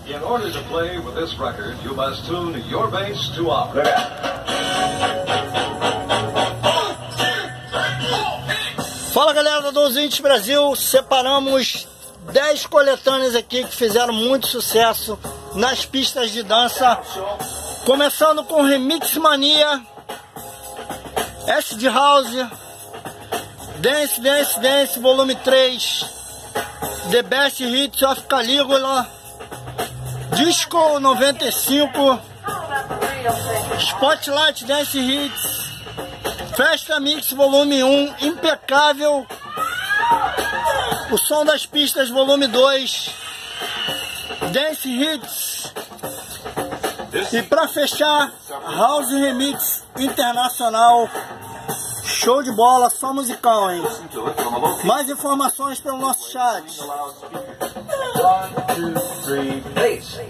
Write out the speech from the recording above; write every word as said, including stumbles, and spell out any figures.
In order to play with this record, you must tune your bass to ours. Fala galera do Ouvintes Brasil, separamos dez coletâneas aqui que fizeram muito sucesso nas pistas de dança. Começando com Remix Mania, Acid House, Dance Dance Dance Volume três, The Best Hits of Caligula, Disco noventa e cinco, Spotlight Dance Hits, Festa Mix Volume um, impecável, O Som das Pistas Volume dois, Dance Hits, e para fechar, House Remix Internacional. Show de bola, só musical, hein? Mais informações pelo nosso chat. One, two, three, bass.